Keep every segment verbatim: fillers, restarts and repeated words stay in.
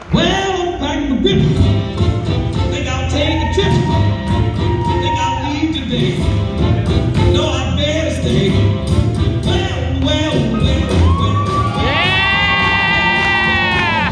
Well, I'm packing my grip. Think I'll take a trip. Think I'll leave today. No, I better stay. Well, well, well, well. Yeah!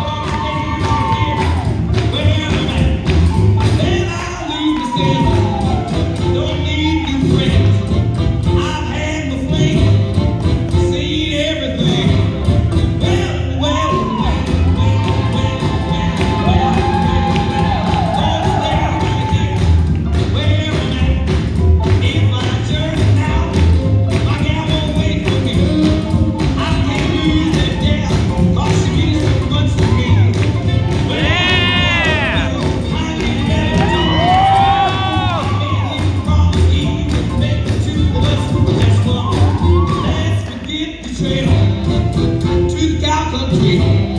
Where am I? Then I'll leave the city. Don't need new friends. I've had my fling. Seen everything. Well, well, well, well, well, well, well. Gonna stay right here. Where am I? If I turn now, my gal won't wait for me. I can't lose that gal, 'cause she means so much to me. Well, Yeah! I can never talk. I made him promise he would make the two of us last long. Let's forget the trail to the cow country.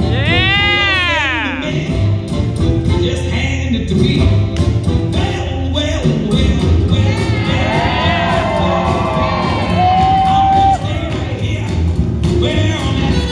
Yeah! Just hand it to me. Well, well, well, well, well. I'm gonna stay right here where I'm at.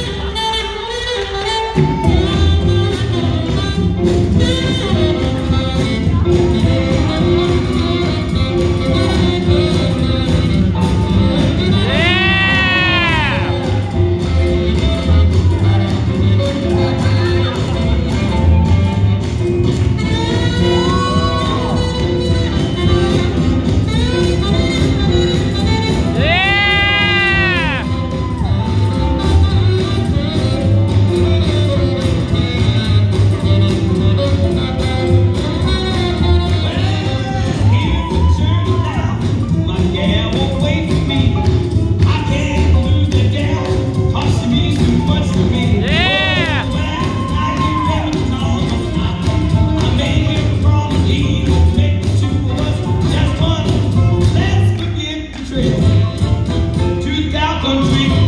Yeah! To the cow country.